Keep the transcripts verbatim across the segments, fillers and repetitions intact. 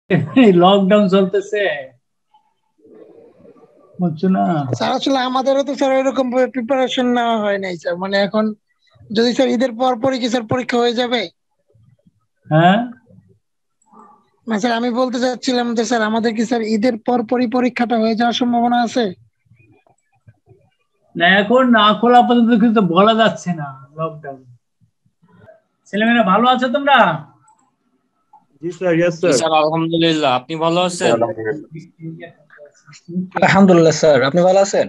Lockdown চলতেছে, বুঝছো না? স্যার আসলে আমাদেরও তো স্যার এরকম প্রিপারেশন নেওয়া হয় নাই স্যার, মানে এখন যদি স্যার ঈদের পর পরই কি স্যার পরীক্ষা হয়ে যাবে? হ্যাঁ, না স্যার, আমি বলতে চাচ্ছিলাম যে স্যার আমাদের কি স্যার ঈদের পর পরই পরীক্ষাটা হয়ে যাওয়ার সম্ভাবনা আছে? না এখন না খোলা পর্যন্ত কিন্তু বলা যাচ্ছে না। লকডাউন, ছেলেমেয়েরা ভালো আছো তোমরা? জি স্যার, ইয়েস জি স্যার। স্যার, আলহামদুলিল্লাহ। আপনি ভালো আছেন? আলহামদুলিল্লাহ স্যার, আপনি ভালো আছেন?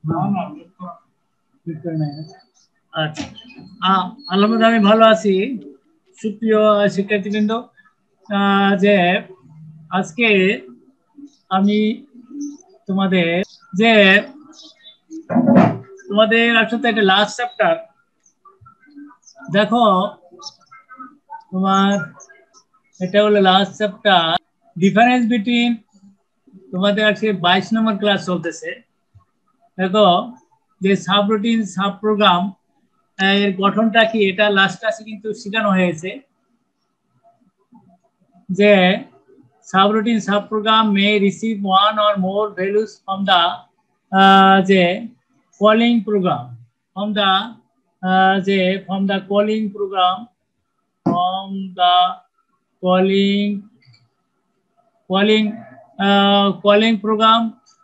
আচ্ছা, আ- আলহামদুলিল্লাহ আমি ভালো আছি। সুপ্রিয় শিক্ষার্থীবৃন্দ, আহ, যে আজকে আমি তোমাদের যে তোমাদের আসলে একটা লাস্ট চ্যাপ্টার দেখো, তোমার এটা হলো লাস্ট চ্যাপ্টার, ডিফারেন্স বিটুইন, তোমাদের আজকে বাইশ নম্বর ক্লাস চলতেছে। দেখো যে সাবরুটিন সাব প্রোগ্রাম এর গঠনটা কি, এটা লাস্ট ক্লাসে কিন্তু শেখানো হয়েছে যে subroutine sub program may receive one or more values from the যে কলিং প্রোগ্রাম, ফ্রম দা যে from the calling program, from the calling calling uh, calling program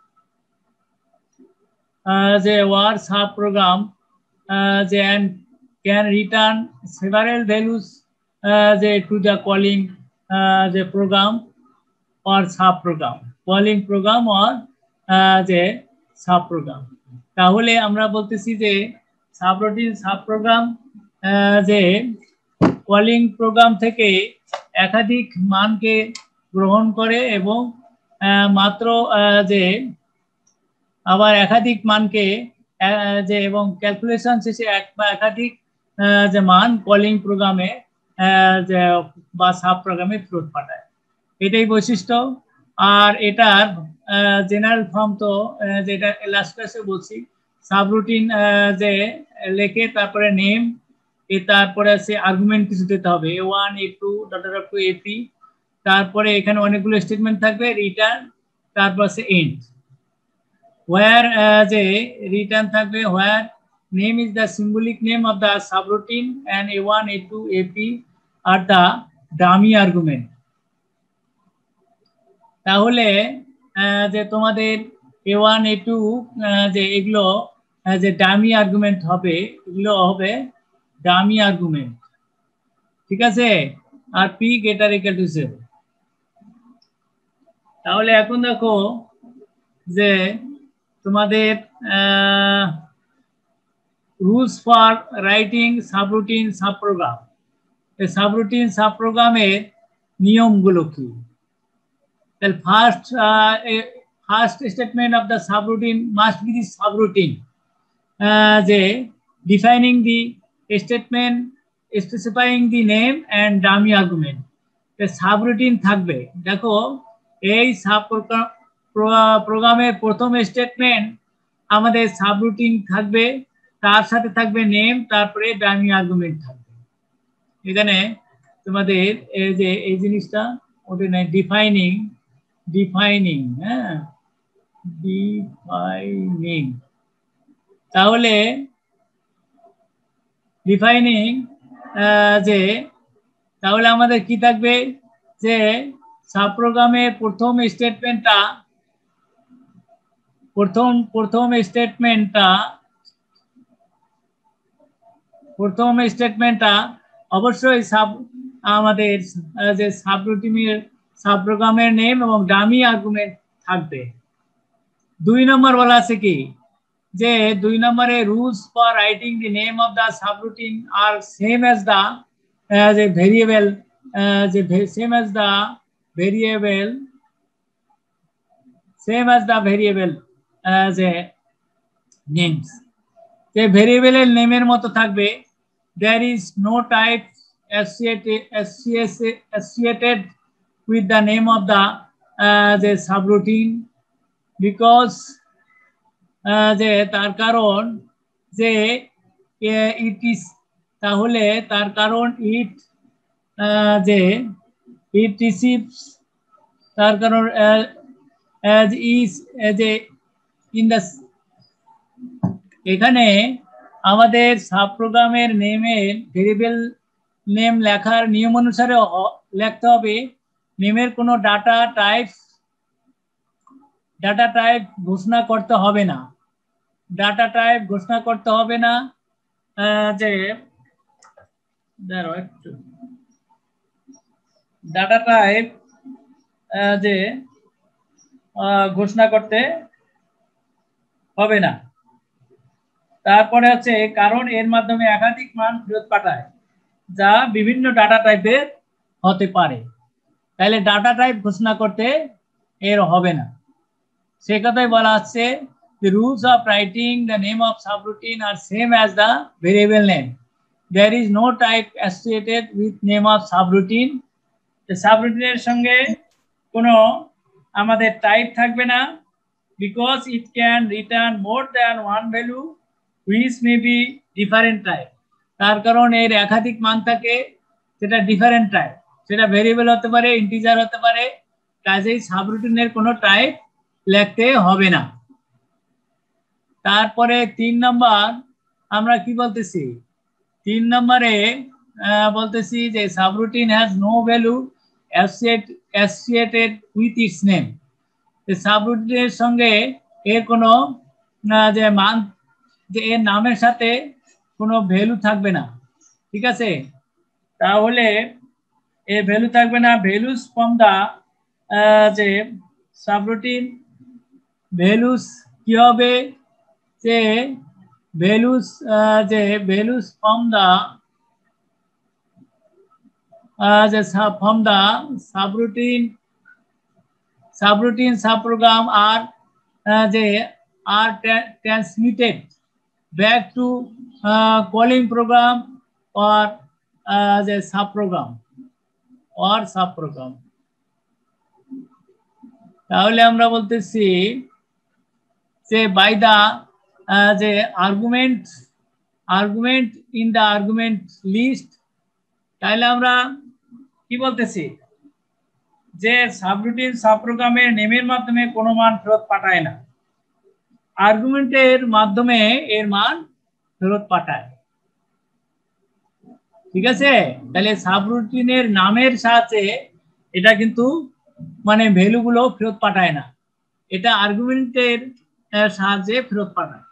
uh, the war sub program uh, the and can return several values uh, the to the calling uh, the program or sub program, calling program or uh, the sub program। তাহলে আমরা বলতেছি যে subroutine sub program যে calling program থেকে একাধিক মানকে গ্রহণ করে এবং আহ, মাত্র আহ, যে আবার একাধিক মানকে আহ, যে এবং ক্যালকুলেশন শেষে এক বা একাধিক আহ, যে মান কলিং প্রোগ্রামে যে বা সাব প্রোগ্রামে ফেরত পাঠায়, এটাই বৈশিষ্ট্য। আর এটার জেনারেল ফর্ম তো আহ, যেটা লাস্ট ক্লাসে বলছি, সাবরুটিন যে লেখে তারপরে নেম, এ তারপরে আছে আর্গুমেন্ট কিছু দিতে হবে, a one a two dot dot two a three, তারপরে এখানে অনেকগুলো স্টেটমেন্ট থাকবে, রিটার্ন, তারপর আছে এন্ড। where uh, যে রিটার্ন থাকবে where name is the symbolic name of the subroutine and a one a two a three are the dummy argument। তাহলে আহ, যে তোমাদের এ ওয়ান এ টু যে এগুলো আহ, যে ডামি আর্গুমেন্ট হবে, এগুলো হবে ডামি আর্গুমেন্ট, ঠিক আছে? আর P greater equal to zero. তাহলে এখন দেখো যে তোমাদের rules for writing subroutine sub program, এই সাবরুটিন সাব প্রোগ্রামের নিয়মগুলো কি? তাহলে first first statement of the subroutine must be the subroutine, যে defining the statement specifying the name and dummy argument. Subroutine থাকবে, দেখো এই সাব প্রোগ্রামের প্রথম স্টেটমেন্ট আমাদের সাবরুটিন থাকবে, তার সাথে থাকবে নেম, তারপরে ডামি আর্গুমেন্ট থাকবে। এখানে তোমাদের এই যে এই জিনিসটা ওটা নাই, ডিফাইনিং ডিফাইনিং হ্যাঁ ডিফাইনিং। তাহলে ডিফাইনিং যে তাহলে আমাদের কি থাকবে, যে সাব প্রোগ্রামের প্রথম স্টেটমেন্টটা প্রথম প্রথম স্টেটমেন্টটা প্রথম স্টেটমেন্টটা অবশ্যই সাব আমাদের যে সাবরুটিনের সাব প্রোগ্রামের নেম এবং ডামি আর্গুমেন্ট থাকবে। দুই নম্বর বলা আছে কি, যে দুই নম্বরে rules for writing the name of the subroutine are same as the যে ভেরিয়েবল, যে same as the variable same as the variable যে নেমস, যে ভেরিয়েবলের নেমের মতো থাকবে। there is no type associated associated with the name of the uh, the subroutine because uh, যে তার কারণ যে ইট ইজ, তাহলে তার কারণ ইট যে ইট রিসিভস তার কারণ as is as a in the এখানে আমাদের সাব প্রোগ্রামের নেমের ভেরিয়েবল নেম লেখার নিয়ম অনুসারে লিখতে হবে। নেমের কোনো ডাটা টাইপ ডাটা টাইপ ঘোষণা করতে হবে না ডাটা টাইপ ঘোষণা করতে হবে না যে ডাটা টাইপ যে ঘোষণা করতে হবে না। তারপরে হচ্ছে কারণ এর মাধ্যমে একাধিক মান ফেরত পাঠায় যা বিভিন্ন ডাটা টাইপের হতে পারে, তাহলে ডাটা টাইপ ঘোষণা করতে এর হবে না। সে কথাই বলা হচ্ছে the rules of writing the name of subroutine are same as the variable name. There is no type associated with name of subroutine. The subroutine এর সঙ্গে কোনো আমাদের টাইপ থাকবে না, because it can return more than one value which may be different type. তার কারণ এর একাধিক মান থাকে, সেটা ডিফারেন্ট টাইপ, সেটা ভেরিয়েবল হতে পারে, ইন্টিজার হতে পারে, কাজেই সাবরুটিনের কোনো টাইপ লিখতে হবে না। তারপরে তিন নম্বর আমরা কি বলতেছি, তিন নম্বরে বলতেছি যে subroutine has no value associated with its name. সাবরুটিনের সঙ্গে এর কোনো যে মান যে এর নামের সাথে কোনো ভ্যালু থাকবে না, ঠিক আছে? তাহলে এর ভ্যালু থাকবে না। ভ্যালুস ফ্রম দা যে সাবরুটিন ভ্যালুস কি হবে, যে ভ্যালুস যে ভ্যালুস ফ্রম দা যে from the subroutine subroutine subprogram are যে are transmitted back to uh, calling program or uh, the subprogram or subprogram. তাহলে আমরা বলতেছি যে by the uh, the argument argument in the argument list, তাহলে আমরা কি বলতেছি যে সাবরুটিন সাবপ্রোগ্রামের নেমের মাধ্যমে কোনো মান ফেরত পাঠায় না, আর্গুমেন্টের মাধ্যমে এর মান ফেরত পাঠায়, ঠিক আছে? তাহলে সাবরুটিনের নামের সাথে এটা কিন্তু মানে ভ্যালুগুলো ফেরত পাঠায় না, এটা আর্গুমেন্টের সাহায্যে ফেরত পাঠায়।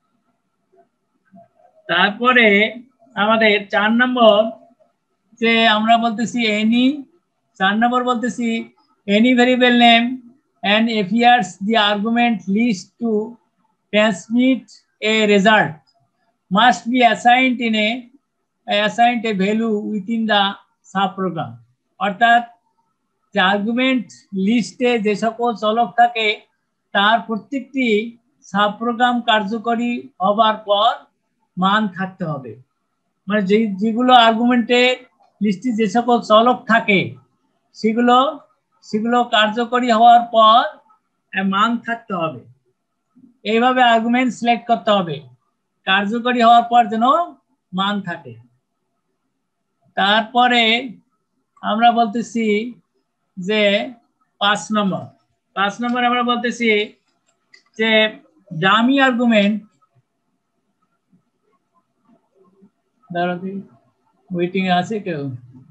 তারপরে আমাদের চার নম্বর যে আমরা বলতেছি এনি চার নম্বর বলতেছি any variable name and appears the argument list to transmit a result must be assigned in a assigned a value within the subprogram. অর্থাৎ যে আর্গুমেন্ট লিস্টে যে সকল চলক থাকে তার প্রত্যেকটি সাবপ্রোগ্রাম কার্যকরী হবার পর মান থাকতে হবে। মানে যে যেগুলো আর্গুমেন্টে লিস্টে যে সকল চলক থাকে সেগুলো সেগুলো কার্যকরী হওয়ার পর মান থাকতে হবে। এইভাবে আর্গুমেন্ট সিলেক্ট করতে হবে, কার্যকরী হওয়ার পর যেন মান থাকে। তারপরে আমরা বলতেছি যে পাঁচ নম্বর পাঁচ নম্বর আমরা বলতেছি যে ডামি আর্গুমেন্ট, ওয়েটিং আছে কেউ?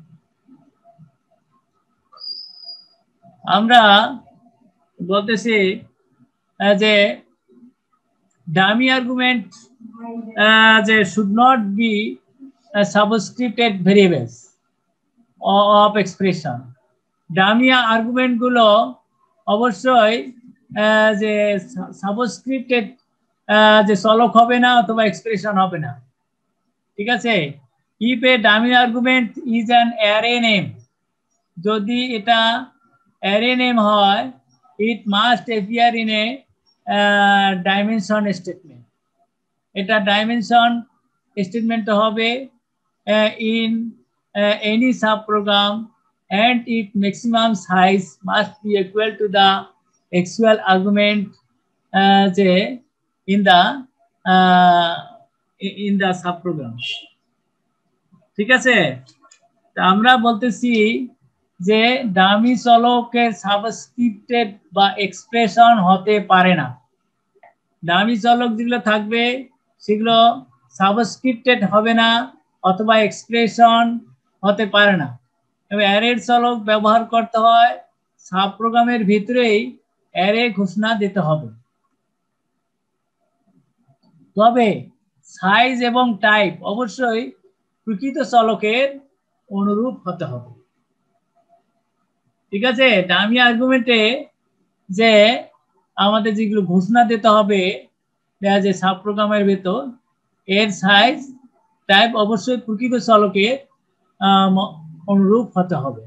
আমরা বলতেছি যে ডামি আর্গুমেন্ট যে should not be subscripted variables of expression. Dummy argument গুলো অবশ্যই যে সাবস্ক্রিপ্টেড যে চলক হবে না অথবা এক্সপ্রেশন হবে না, ঠিক আছে? If a dummy argument is an array name, যদি এটা অ্যারে নেম হয়, it must appear in a dimension statement. এটা ডাইমেনশন স্টেটমেন্ট হবে in any sub program and its maximum size must be equal to the actual argument uh, in the uh, in the subprogram, ঠিক আছে? আমরা বলতেছি যে dummy চলকের সাবস্ক্রিপ্টেড বা expression হতে পারে না। ডামি চলক যেগুলো থাকবে সেগুলো সাবস্ক্রিপ্টেড হবে না অথবা এক্সপ্রেশন হতে পারে না। এবং অ্যারের চলক ব্যবহার করতে হয় সাব প্রোগ্রামের ভিতরেই অ্যারে ঘোষণা দিতে হবে। তবে সাইজ এবং টাইপ অবশ্যই প্রকৃত চলকের অনুরূপ হতে হবে। ঠিক আছে, ডামি আর্গুমেন্টে যে আমাদের যেগুলো ঘোষণা দিতে হবে যে সাব প্রোগ্রামের ভেতর, এর সাইজ টাইপ অবশ্যই প্রকৃত চলকের অনুরূপ হতে হবে।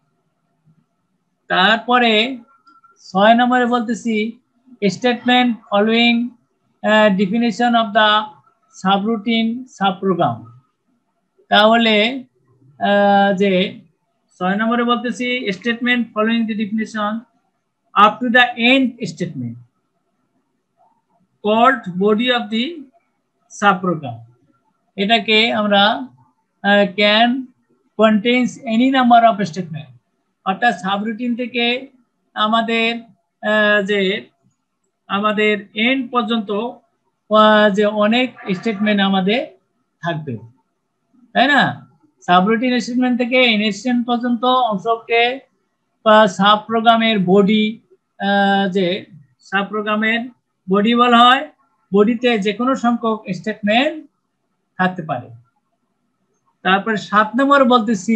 তারপরে ছয় নম্বরে বলতেছি statement following definition of the subroutine sub program. তাহলে যে ছয় নম্বরে বলতেছি statement following the definition up to the end statement called body of the sub program. এটাকে আমরা can contains any number of statement, অর্থাৎ সাবরুটিন থেকে আমাদের যে আমাদের এন্ড পর্যন্ত যে অনেক স্টেটমেন্ট আমাদের থাকবে, তাই না? সাবরুটিন স্টেটমেন্ট থেকে এন্ড স্টেটমেন্ট পর্যন্ত অংশকে সাব প্রোগ্রামের বডি, যে সাব প্রোগ্রামের বডি বলা হয়। বডিতে যে কোনো সংখ্যক স্টেটমেন্ট থাকতে পারে। তারপরে সাত নম্বর বলতেছি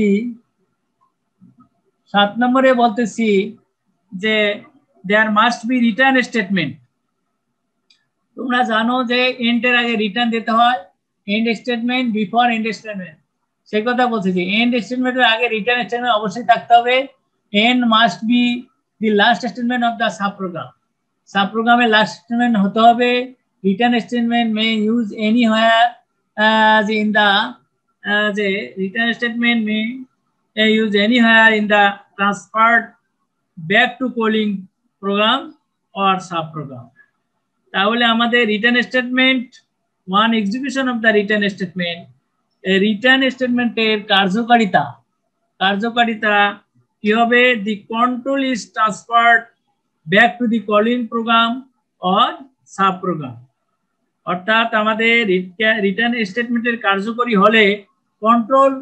সাত নম্বরে বলতেছি যে there must be return statement. তোমরা জানো যে এন্ডের আগে রিটার্ন দিতে হয়, end statement before end statement, সেই কথা বলছি যে এন্ড স্টেটমেন্টের আগে রিটার্ন স্টেটমেন্ট অবশ্যই থাকতে হবে। End must be the last statement of the sub program. Sub প্রোগ্রামের লাস্ট স্টেটমেন্ট হতে হবে। Return statement may use anywhere in the যে return statement may use anywhere in the transferred back to calling program or sub program. তাহলে আমাদের return statement one execution of the return statement, return স্টেটমেন্টের কার্যকারিতা কার্যকারিতা কি হবে? The control is transferred back to the calling program or sub program. অর্থাৎ আমাদের return স্টেটমেন্টের কার্যকরী হলে কন্ট্রোল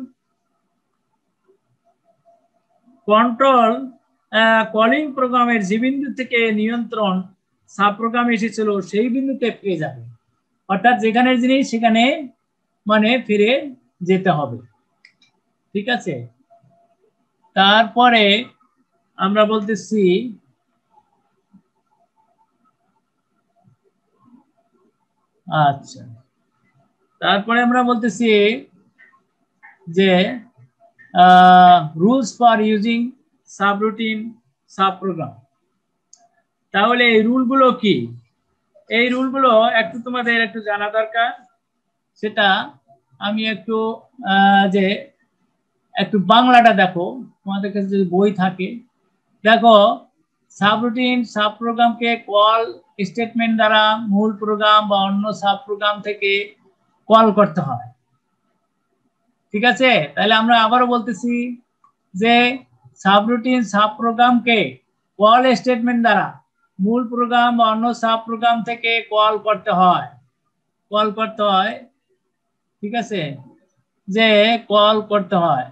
কন্ট্রোল কলিং প্রোগ্রামের যে বিন্দু থেকে নিয়ন্ত্রণ সাব প্রোগ্রামে এসেছিল সেই বিন্দুতে পেয়ে যাবে। অর্থাৎ যেখানে জিনিস সেখানে মানে ফিরে যেতে হবে। ঠিক আছে, তারপরে আমরা বলতেছি আচ্ছা তারপরে আমরা বলতেছি যে rules for using subroutine sub program. তাহলে এই রুলগুলো কি? এই রুলগুলো একটু তোমাদের একটু জানা দরকার। সেটা আমি একটু যে একটু বাংলাটা দেখো, তোমাদের কাছে যদি বই থাকে দেখো, সাবরুটিন সাব প্রোগ্রামকে কল স্টেটমেন্ট দ্বারা মূল প্রোগ্রাম বা অন্য সাব প্রোগ্রাম থেকে কল করতে হয়। ঠিক আছে, তাহলে আমরা আবারও বলতেছি যে সাবরুটিন সাব প্রোগ্রামকে কল স্টেটমেন্ট দ্বারা মূল প্রোগ্রাম বা অন্য সাব প্রোগ্রাম থেকে কল করতে হয় কল করতে হয় ঠিক আছে, যে কল করতে হয়।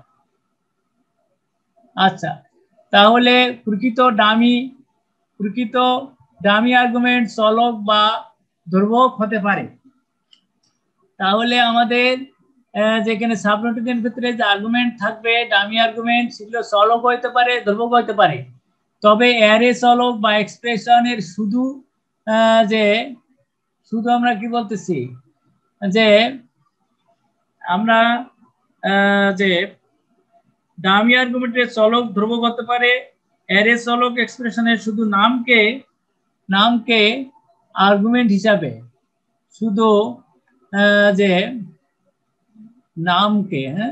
আচ্ছা, তাহলে প্রকৃত ডামি প্রকৃত ডামি আর্গুমেন্ট চলক বা ধ্রুবক হতে পারে। তাহলে আমাদের যেখানে সাবরুটিনের ভিতরে যে আর্গুমেন্ট থাকবে ডামি আর্গুমেন্ট, সেগুলো চলক হতে পারে, ধ্রুবক হতে পারে। তবে অ্যারে চলক বা এক্সপ্রেশনের শুধু যে শুধু আমরা কি বলতেছি যে আমরা যে ডামি আর্গুমেন্টের চলক ধ্রুবক হতে পারে, অ্যারে চলক এক্সপ্রেশনের শুধু নামকে নামকে আর্গুমেন্ট হিসাবে শুধু যে নামকে হ্যাঁ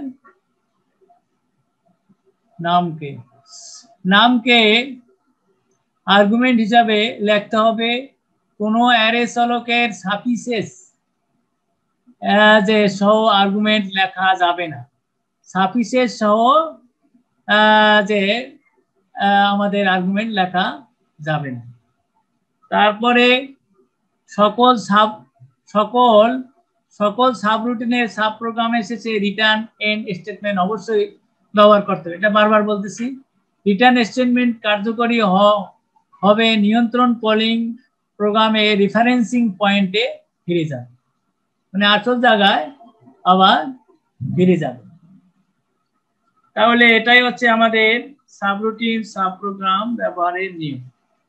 নামকে নামকে আর্গুমেন্ট হিসাবে লিখতে হবে। কোনো অ্যারে চলকের সাফিসেস যে সহ আর্গুমেন্ট লেখা যাবে না। সাফিসেস সহ যে আমাদের আর্গুমেন্ট লেখা যাবে না। তারপরে সকল সাব সকল সকল সাব রুটিনের সাব প্রোগ্রামে এসেছে রিটার্ন এন্ড স্টেটমেন্ট অবশ্যই ব্যবহার করতে হবে। এটা বারবার বলতেছি। রিটার্ন স্টেটমেন্ট কার্যকরী হবে নিয়ন্ত্রণ কলিং প্রোগ্রামে রেফারেন্সিং পয়েন্টে ফিরে যাবে, মানে আসল জায়গায় আবার ফিরে যাবে। তাহলে এটাই হচ্ছে আমাদের সাবরুটিন সাব প্রোগ্রাম ব্যবহারের নিয়ম।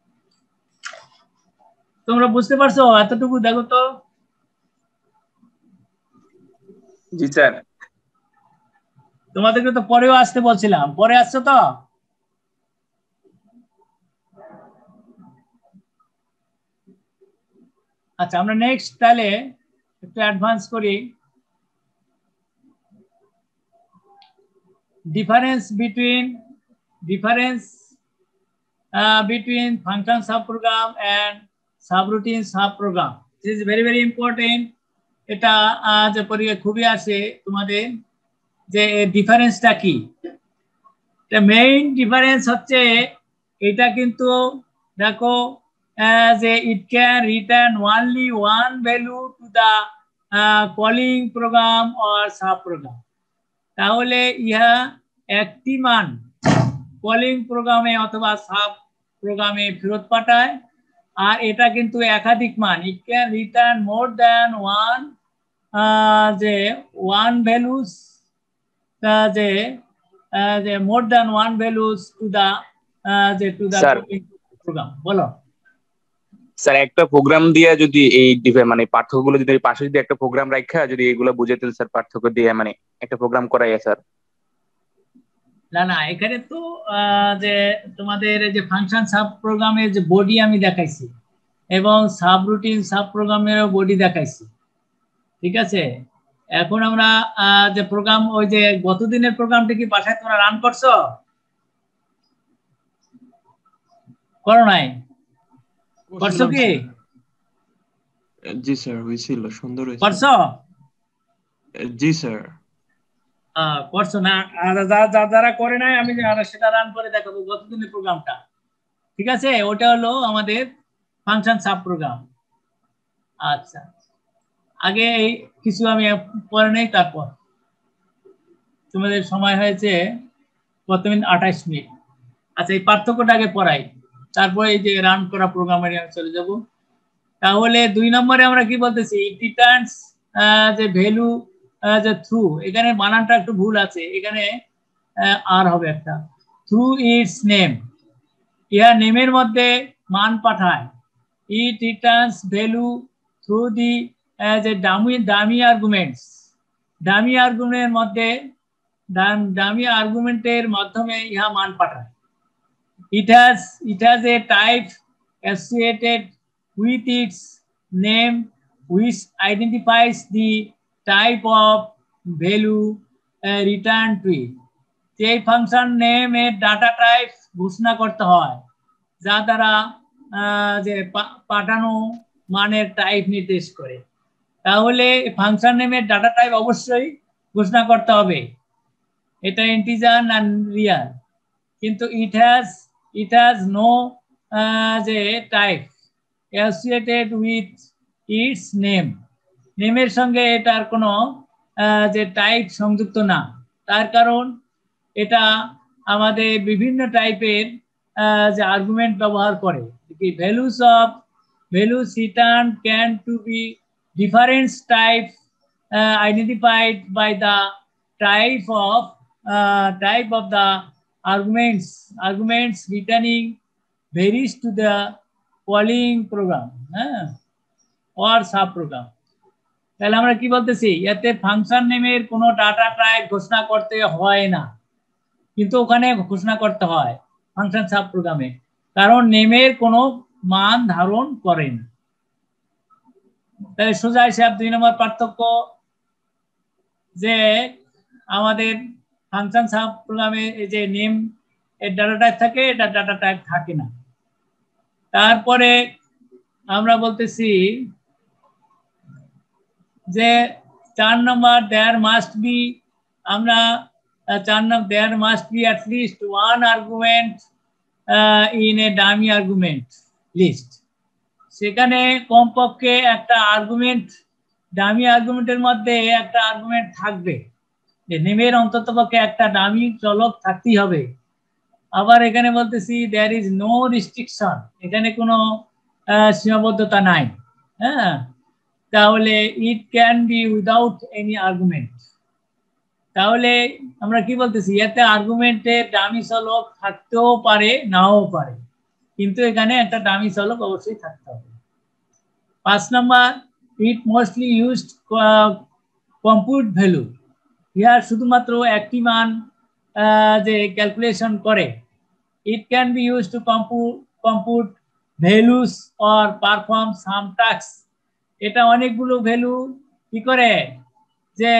তোমরা বুঝতে পারছো? এতটুকু দেখো তো। জি স্যার। তোমাদেরকে তো পরেও আসতে বলছিলাম, পরে আসছো তো? আচ্ছা, আমরা নেক্সট তাহলে একটু অ্যাডভান্স করি। Difference between difference between function sub program and subroutine sub program this is very very important. এটা যে পরীক্ষায় খুবই আসে তোমাদের, যে ডিফারেন্সটা কি। মেইন ডিফারেন্স হচ্ছে এটা, কিন্তু দেখো যে it can return only one value to the calling program or sub program. তাহলে ইহা একটি মান কলিং প্রোগ্রামে অথবা সাব প্রোগ্রামে ফেরত পাঠায়, আর এটা কিন্তু একাধিক মান। It can return more than one যে ওয়ান ভ্যালুস যে যে more than one values to the যে টু দা প্রোগ্রাম। বলো স্যার, একটা প্রোগ্রাম দিয়ে যদি এই মানে পার্থক্যগুলো যদি পাশে যদি একটা প্রোগ্রাম রাখা যদি এগুলো বুঝাতেন স্যার, পার্থক্য দিয়ে মানে একটা প্রোগ্রাম করাই স্যার। না না, এখানে তো যে তোমাদের যে ফাংশন সাব প্রোগ্রামের যে বডি আমি দেখাইছি এবং সাব রুটিন সাব প্রোগ্রামেরও বডি দেখাইছি, ঠিক আছে। এখন আমরা যে প্রোগ্রাম, ওই যে গতদিনের প্রোগ্রামটা কি বাসায় তোমরা রান করছো? করো নাই? করছো কি? জি স্যার, হয়েছিল, সুন্দর হয়েছিল। করছো? জি স্যার। করছো না? যারা করে নাই আমি সেটা রান করে দেখাবো গতদিনের প্রোগ্রামটা, ঠিক আছে। ওটা হলো আমাদের ফাংশন সাব প্রোগ্রাম। আচ্ছা, আগে এই কিছু আমি পরে নেই, তারপর তোমাদের সময় হয়েছে কত মিনিট? আঠাইশ মিনিট। আচ্ছা, এই পার্থক্যটা আগে পড়াই, তারপরে এই যে রান করা প্রোগ্রামে আমি চলে যাব। তাহলে দুই নম্বরে আমরা কি বলতেছি? ইট রিটার্নস যে ভ্যালু যে থ্রু, এখানে বানানটা একটু ভুল আছে, এখানে আর হবে একটা, থ্রু ইটস নেম। ইহা নেমের মধ্যে মান পাঠায়। It returns value through the যে ডামি ডামি আর্গুমেন্টস। ডামি আর্গুমেন্টের মধ্যে ডামি আর্গুমেন্টের মাধ্যমে ইহা মান পাঠায়। It has it has a type associated with its name which identifies the type of value uh, returned to it. যে ফাংশন নেম এর ডাটা টাইপ ঘোষণা করতে হয়, যা দ্বারা যে পাঠানো মানের টাইপ নির্দেশ করে। তাহলে ফাংশন নেমের ডাটা টাইপ অবশ্যই ঘোষণা করতে হবে, এটা ইন্টিজার না রিয়াল। কিন্তু it has it has no uh, the type associated with its name. নেমের সঙ্গে এটার কোনো যে টাইপ সংযুক্ত না, তার কারণ এটা আমাদের বিভিন্ন টাইপের যে আর্গুমেন্ট ব্যবহার করে। Values of values return can to be different type identified by the type of type of the arguments arguments returning varies to the calling program হ্যাঁ or sub program। তাহলে আমরা কি বলতেছি? এতে ফাংশন নেমের কোনো ডাটা টাইপ ঘোষণা করতে হয় না, কিন্তু ওখানে ঘোষণা করতে হয় ফাংশন সাব প্রোগ্রামে, কারণ নেমের কোনো মান ধারণ করেন। তাহলে সোজা হিসাব দুই নম্বর পার্থক্য, যে আমাদের ফাংশন সাব প্রোগ্রামে এই যে নেম এর ডাটা টাইপ থাকে, এটা ডাটা টাইপ থাকে না। তারপরে আমরা বলতেছি যে চার নম্বর, দেয়ার মাস্ট বি, আমরা চার নম্বর there must be at least one argument uh, in a dummy argument list. সেখানে কমপক্ষে একটা আর্গুমেন্ট ডামি আর্গুমেন্টের মধ্যে একটা আর্গুমেন্ট থাকবে, যে নেমের অন্ততপক্ষে একটা ডামি চলক থাকতেই হবে। আবার এখানে বলতেছি দেয়ার ইজ নো রিস্ট্রিকশন, এখানে কোনো সীমাবদ্ধতা নাই। হ্যাঁ, তাহলে it can be without any argument. তাহলে আমরা কি বলতেছি, এতে আর্গুমেন্টের ডামি চলক থাকতেও পারে নাও পারে, কিন্তু এখানে একটা ডামি চলক অবশ্যই থাকতে হবে। পাঁচ number it mostly used compute value, ইহার শুধুমাত্র একটি মান যে ক্যালকুলেশন করে। It can be use to compute compute values or perform some task, এটা অনেকগুলো ভ্যালু কি করে যে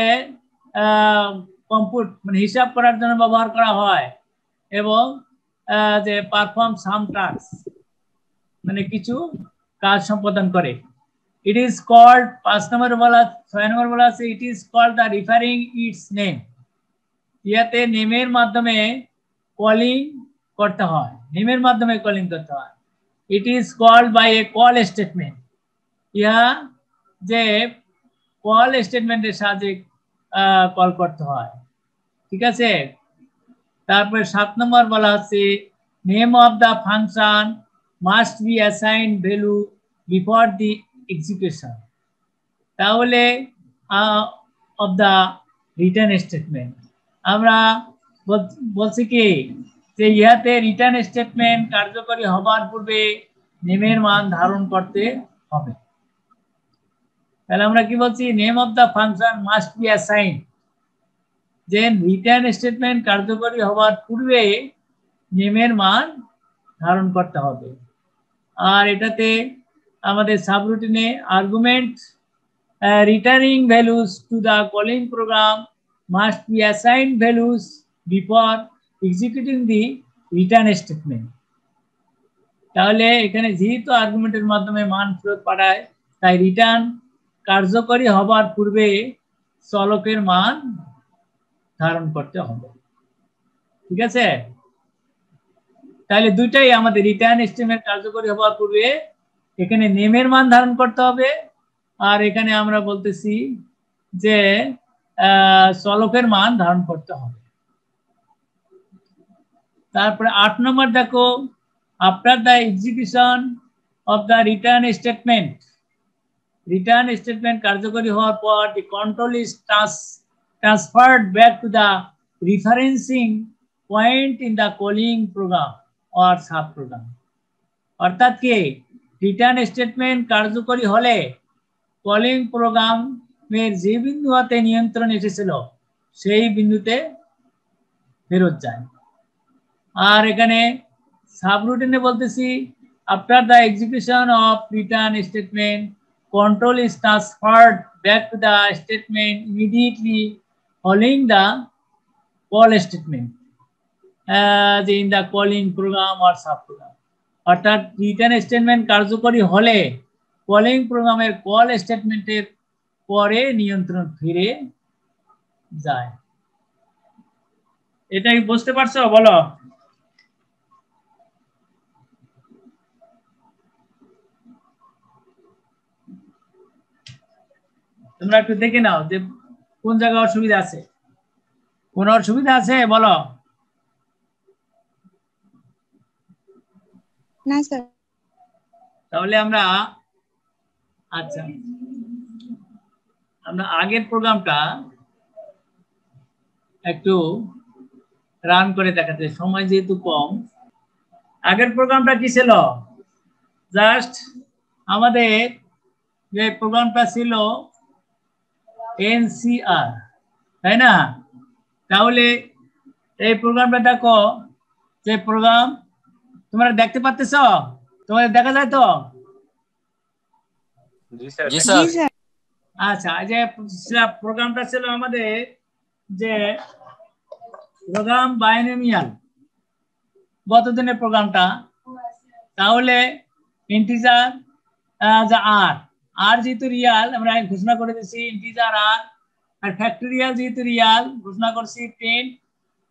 কম্পিউট মানে হিসাব করার জন্য ব্যবহার করা হয়, এবং যে পারফর্ম সাম টাস্ক মানে কিছু কাজ সম্পাদন করে। ইট ইজ কল্ড, পাঁচ নম্বর বলা ছয় নম্বর বলা আছে it is called the referring its name, ইয়াতে নেমের মাধ্যমে কলিং করতে হয়, নেমের মাধ্যমে কলিং করতে হয়। It is called by a call statement, ইহা যে কল স্টেটমেন্টের সাহায্যে কল করতে হয়। ঠিক আছে, তারপরে সাত নম্বর বলা হচ্ছে name of the function must be assigned value before the execution. তাহলে অফ দ্য রিটার্ন স্টেটমেন্ট আমরা বলছি কি যে ইহাতে রিটার্ন স্টেটমেন্ট কার্যকরী হবার পূর্বে নেমের মান ধারণ করতে হবে। তাহলে আমরা কি বলছি, name of the function must be assign, যে রিটার্ন স্টেটমেন্ট কার্যকরী হওয়ার পূর্বে নেমের মান ধারণ করতে হবে। আর এটাতে আমাদের সাবরুটিনে argument returning values to the calling program must be assigned values before executing the return statement. তাহলে এখানে যেহেতু আর্গুমেন্টের মাধ্যমে মান ফেরত পাঠায়, তাই রিটার্ন কার্যকরী হবার পূর্বে চলকের মান ধারণ করতে হবে। ঠিক আছে, তাহলে দুইটাই আমাদের রিটার্ন স্টেটমেন্ট কার্যকরী হবার পূর্বে এখানে নেমের মান ধারণ করতে হবে, আর এখানে আমরা বলতেছি যে চলকের মান ধারণ করতে হবে। তারপরে আট নম্বর দেখো, after the execution of the return statement, return statement কার্যকরী হওয়ার পর the control is transferred back to the referencing point in the calling program or sub program। অর্থাৎ কি রিটার্ন স্টেটমেন্ট কার্যকরী হলে কলিং প্রোগ্রামের যে বিন্দু হতে নিয়ন্ত্রণ এসেছিল সেই বিন্দুতে ফেরত যায়। আর এখানে সাবরুটিনে বলতেছি after the execution of return statement control is transferred back to the statement immediately following the call statement uh, in the calling program or subprogram। অর্থাৎ রিটার্ন স্টেটমেন্ট কার্যকরী হলে কলিং প্রোগ্রামের কল স্টেটমেন্টের পরে নিয়ন্ত্রণ ফিরে যায়। এটা কি বুঝতে পারছো? বলো। তোমরা একটু দেখে নাও যে কোন জায়গায় অসুবিধা আছে, কোন অসুবিধা আছে বলো। না স্যার। তাহলে আমরা আচ্ছা আমরা আগের প্রোগ্রামটা একটু রান করে দেখাতে, সময় যেহেতু কম। আগের প্রোগ্রামটা কি ছিল, জাস্ট আমাদের যে প্রোগ্রামটা ছিল এনসিআর, তাই না? তাহলে এই প্রোগ্রামটা দেখো, যে প্রোগ্রাম তোমরা দেখতে পাচ্ছ, তোমাদের দেখা যায় তো? জি স্যার। আচ্ছা, যে প্রোগ্রামটা ছিল আমাদের যে প্রোগ্রাম বাইনোমিয়াল গতদিনের প্রোগ্রামটা, তাহলে ইন্টিজার যা আর আর যেহেতু রিয়াল আমরা ঘোষণা করে দিচ্ছি ইন্টিজার আর, আর ফ্যাক্টোরিয়াল যেহেতু রিয়াল ঘোষণা করছি প্রিন্ট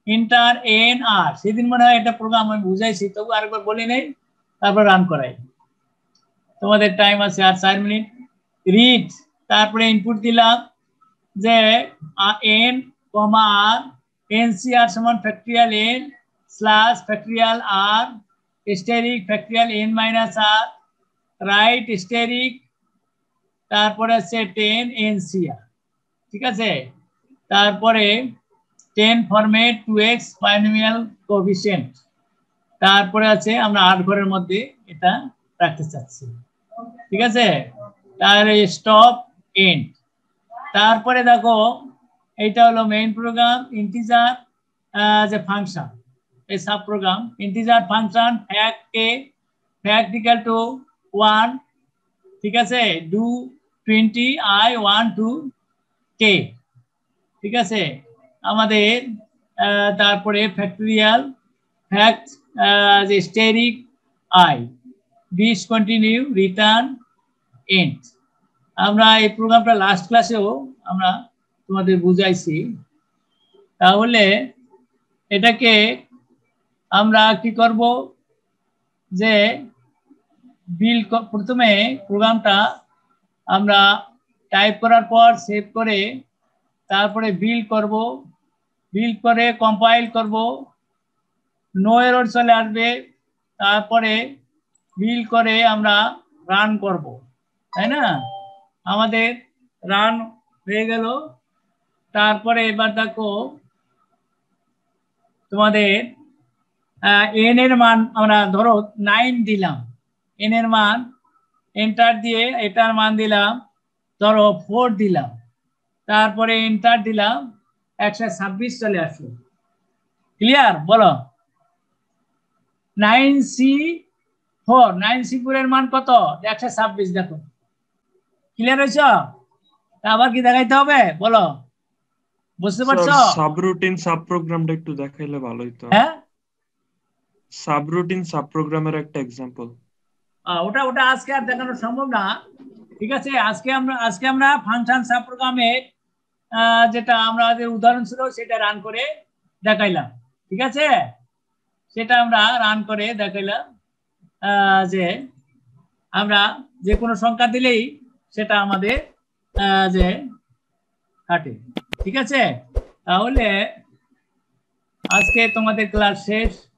ইন্টার এন আর সেদিন মনে হয় এটা প্রোগ্রাম আমি বুঝাইছি, তবু আরেকবার বলি নেই, তারপর রান করাই। তোমাদের টাইম আছে আর চার মিনিট। রিড, তারপরে ইনপুট দিলাম যে N comma R N C R সমান factorial N slash factorial R asterisk factorial N minus R write asterisk, তারপরে আছে টেন এন সি আর, ঠিক আছে। তারপরে ten format two X binomial coefficient, তারপরে আছে আমরা আট ঘরের মধ্যে এটা রাখতে চাচ্ছি, ঠিক আছে। তাহলে স্টপ এন্ড, তারপরে দেখো এইটা হলো মেইন প্রোগ্রাম ইন্টিজার যে ফাংশন, এই sub program integer function fact K fact equal to one, ঠিক আছে, do twenty I one to K, ঠিক আছে। আমাদের তারপরে ফ্যাক্টরিয়াল ফ্যাক্ট যে স্টেরিক আই বিশ কন্টিনিউ রিটার্ন এন্ড। আমরা এই প্রোগ্রামটা লাস্ট ক্লাসেও আমরা তোমাদের বুঝাইছি। তাহলে এটাকে আমরা কি করব যে বিল প্রথমে প্রোগ্রামটা আমরা টাইপ করার পর সেভ করে তারপরে বিল করব, বিল করে কম্পাইল করব, নো এরর চলে আসবে, তারপরে বিল করে আমরা রান করব, তাই না। আমাদের রান হয়ে গেল। তারপরে এবার দেখো তোমাদের এন এর মান আমরা ধরো নাইন দিলাম, এন এর মান এন্টার দিয়ে এটার মান দিলাম ধরো ফোর দিলাম, তারপরে এন্টার দিলাম একশো ছাব্বিশ চলে আসলো। ক্লিয়ার? বলো nine C four, nine C four এর মান কত? একশো ছাব্বিশ। দেখো ক্লিয়ার হয়েছ? আবার কি দেখাইতে হবে বলো, বুঝতে পারছো? সাবরুটিন সাব প্রোগ্রামটা একটু দেখাইলে ভালো হতো। হ্যাঁ, সাবরুটিন সাব প্রোগ্রামের একটা এক্সাম্পল। ওটা ওটা আজকে আর দেখানো সম্ভব না, ঠিক আছে। আজকে আমরা আজকে আমরা ফাংশন সাব প্রোগ্রামের যেটা আমাদের উদাহরণ ছিল সেটা রান করে দেখাইলাম, ঠিক আছে। সেটা আমরা রান করে দেখাইলাম যে আমরা যে কোনো সংখ্যা দিলেই সেটা আমাদের যে কাটে, ঠিক আছে। তাহলে আজকে তোমাদের ক্লাস শেষ।